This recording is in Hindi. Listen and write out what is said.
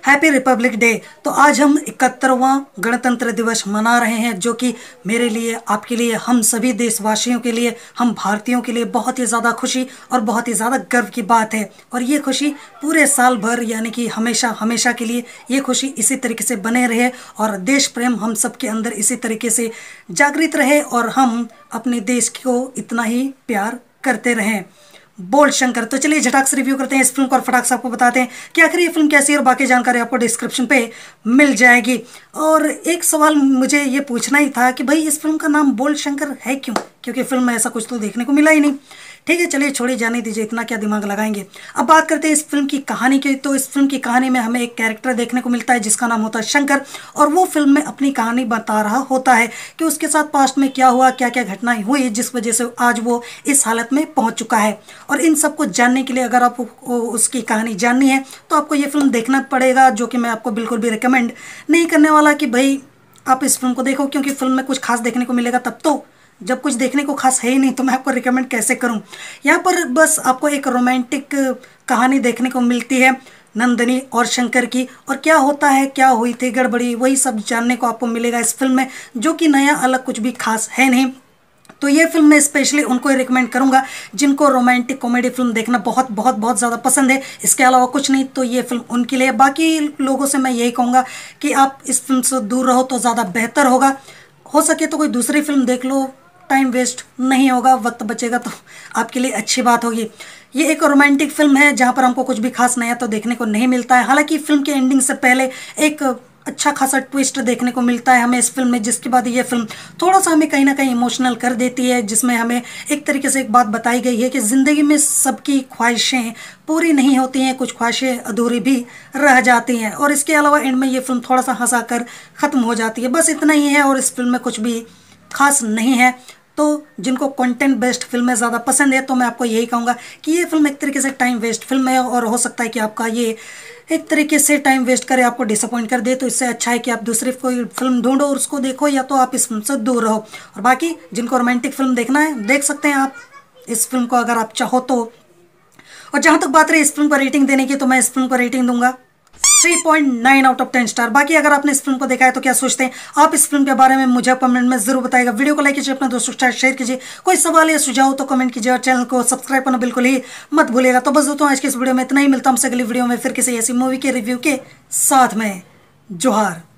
Happy Republic day. तो आज हम 71वां गणतंत्र दिवस मना रहे हैं, जो कि मेरे लिए, आपके लिए, हम सभी देशवासियों के लिए, हम भारतीयों के लिए बहुत ही ज़्यादा खुशी और बहुत ही ज़्यादा गर्व की बात है। और ये खुशी पूरे साल भर यानी कि हमेशा हमेशा के लिए ये खुशी इसी तरीके से बने रहे और देश प्रेम हम सब के अंदर इसी तरीके से जागृत रहे और हम अपने देश को इतना ही प्यार करते रहें। बोल शंकर। तो चलिए झटाक से रिव्यू करते हैं इस फिल्म को और फटाक से आपको बताते हैं कि आखिर ये फिल्म कैसी है और बाकी जानकारी आपको डिस्क्रिप्शन पे मिल जाएगी। और एक सवाल मुझे ये पूछना ही था कि भाई इस फिल्म का नाम बोल शंकर है क्यों, क्योंकि फिल्म में ऐसा कुछ तो देखने को मिला ही नहीं। ठीक है, चलिए छोड़िए, जाने दीजिए, इतना क्या दिमाग लगाएंगे। अब बात करते हैं इस फिल्म की कहानी की। तो इस फिल्म की कहानी में हमें एक कैरेक्टर देखने को मिलता है जिसका नाम होता है शंकर, और वो फिल्म में अपनी कहानी बता रहा होता है कि उसके साथ पास्ट में क्या हुआ, क्या क्या घटनाएं हुई जिस वजह से आज वो इस हालत में पहुंच चुका है। और इन सब को जानने के लिए अगर आपको उसकी कहानी जाननी है तो आपको ये फिल्म देखना पड़ेगा, जो कि मैं आपको बिल्कुल भी रिकमेंड नहीं करने वाला कि भाई आप इस फिल्म को देखो, क्योंकि फिल्म में कुछ खास देखने को मिलेगा तब तो, जब कुछ देखने को खास है ही नहीं तो मैं आपको रिकमेंड कैसे करूं। यहाँ पर बस आपको एक रोमांटिक कहानी देखने को मिलती है नंदिनी और शंकर की, और क्या होता है, क्या हुई थी गड़बड़ी, वही सब जानने को आपको मिलेगा इस फिल्म में, जो कि नया अलग कुछ भी खास है नहीं। तो ये फिल्म मैं स्पेशली उनको ही रिकमेंड करूंगा जिनको रोमांटिक कॉमेडी फिल्म देखना बहुत बहुत बहुत ज़्यादा पसंद है। इसके अलावा कुछ नहीं, तो ये फिल्म उनके लिए। बाकी लोगों से मैं यही कहूँगा कि आप इस फिल्म से दूर रहो तो ज़्यादा बेहतर होगा। हो सके तो कोई दूसरी फिल्म देख लो, टाइम वेस्ट नहीं होगा, वक्त बचेगा तो आपके लिए अच्छी बात होगी। ये एक रोमांटिक फिल्म है जहाँ पर हमको कुछ भी खास नया तो देखने को नहीं मिलता है। हालांकि फिल्म के एंडिंग से पहले एक अच्छा खासा ट्विस्ट देखने को मिलता है हमें इस फिल्म में, जिसके बाद ये फिल्म थोड़ा सा हमें कहीं ना कहीं इमोशनल कर देती है, जिसमें हमें एक तरीके से एक बात बताई गई है कि ज़िंदगी में सबकी ख्वाहिशें पूरी नहीं होती हैं, कुछ ख्वाहिशें अधूरी भी रह जाती हैं। और इसके अलावा एंड में ये फिल्म थोड़ा सा हंसा कर ख़त्म हो जाती है, बस इतना ही है। और इस फिल्म में कुछ भी खास नहीं है। तो जिनको कंटेंट बेस्ड फिल्में ज़्यादा पसंद है तो मैं आपको यही कहूँगा कि ये फिल्म एक तरीके से टाइम वेस्ट फिल्म है, और हो सकता है कि आपका ये एक तरीके से टाइम वेस्ट करे, आपको डिसअपॉइंट कर दे। तो इससे अच्छा है कि आप दूसरी कोई फिल्म ढूंढो और उसको देखो, या तो आप इस फिल्म से दूर रहो। और बाकी जिनको रोमांटिक फिल्म देखना है देख सकते हैं आप इस फिल्म को अगर आप चाहो तो। और जहाँ तक बात रही इस फिल्म को रेटिंग देने की, तो मैं इस फिल्म को रेटिंग दूंगा 3.9 आउट ऑफ 10 स्टार। बाकी अगर आपने इस फिल्म को देखा है तो क्या सोचते हैं आप इस फिल्म के बारे में, मुझे कमेंट में जरूर बताइएगा। वीडियो को लाइक कीजिए, अपने दोस्तों के साथ शेयर कीजिए, कोई सवाल या सुझाव तो कमेंट कीजिए, और चैनल को सब्सक्राइब करना बिल्कुल ही मत भूलिएगा। तो बस दोस्तों आज की इस वीडियो में इतना ही, मिलता हूं आपसे अगली वीडियो में फिर किसी ऐसी मूवी के रिव्यू के साथ में। जोहार।